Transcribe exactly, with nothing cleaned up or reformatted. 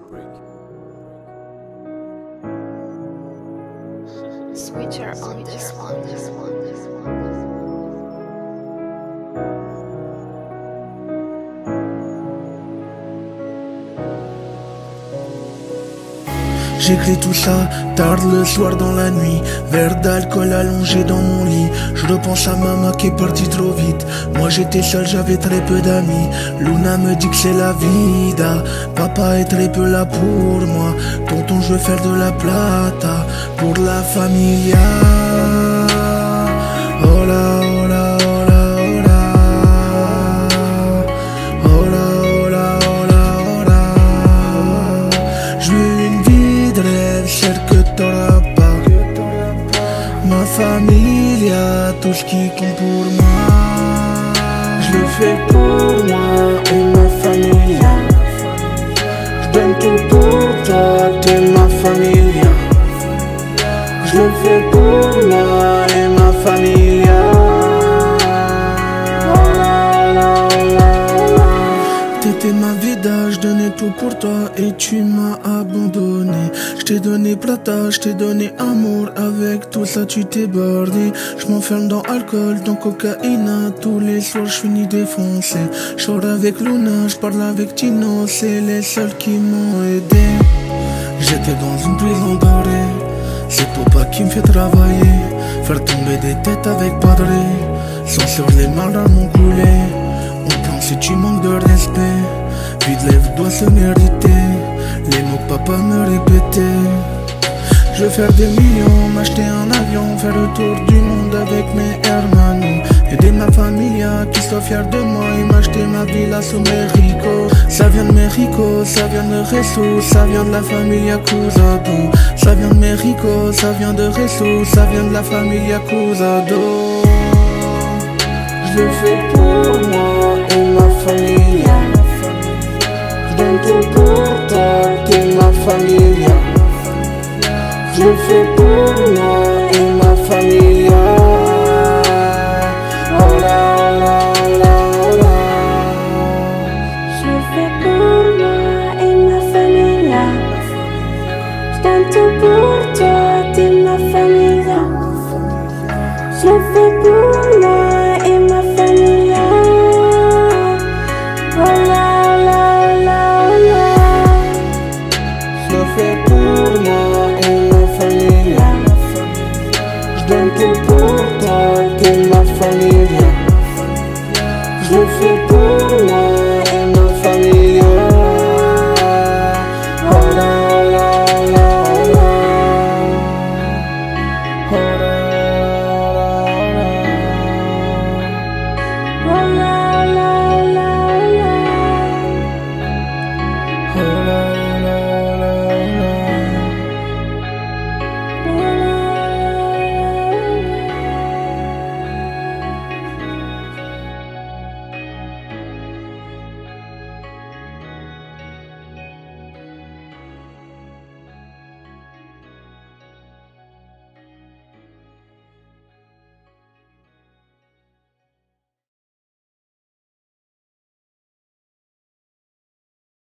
Switcher on this one, this one, this one. J'écris tout ça tard le soir dans la nuit, verre d'alcool allongé dans mon lit. Je repense à maman qui est partie trop vite. Moi j'étais seul, j'avais très peu d'amis. Luna me dit que c'est la vida. Papa est très peu là pour moi. Tonton, je veux faire de la plata pour la familia. Hola, hola, hola, hola. Hola, hola, hola, hola. Je veux une vie de rêve, celle que t'auras pas. Ma familia, tout ce qui compte pour moi. Je le fais pour moi et ma familia. Je donne tout pour toi, t'es ma familia. Je le fais pour moi et ma familia. T'étais ma vida, je donnais tout pour toi et tu m'as abandonné. Je t'ai donné plata, je t'ai donné amour, avec tout ça tu t'es bordé. Je m'enferme dans alcool, dans cocaïna, tous les soirs je finis défoncé. Je sors avec Luna, je parle avec Tino, c'est les seuls qui m'ont aidé. J'étais dans une prison dorée, c'est papa qui me fait travailler. Faire tomber des têtes avec Padré, sans sur les malins m'ont coulé. On pense si tu manques de respect, puis de lèvres doit se mériter les mots que papa me répétait. Je veux faire des millions, m'acheter un avion, faire le tour du monde avec mes hermanos. Aider ma familia qui soit fière de moi et m'acheter ma villa sur Mexico. Ça vient de Mexico, ça vient de Resso, ça vient de la familia Cruzado. Ça vient de Mexico, ça vient de Resso, ça vient de la familia Cruzado. Je le fais pour moi et ma familia. Je donne tout pour toi, t'es ma familia. Je le fais pour moi et ma familia. Hola, hola, hola, hola. Je le fais pour moi et ma familia. Je donne tout pour toi, t'es ma familia. Je le fais pour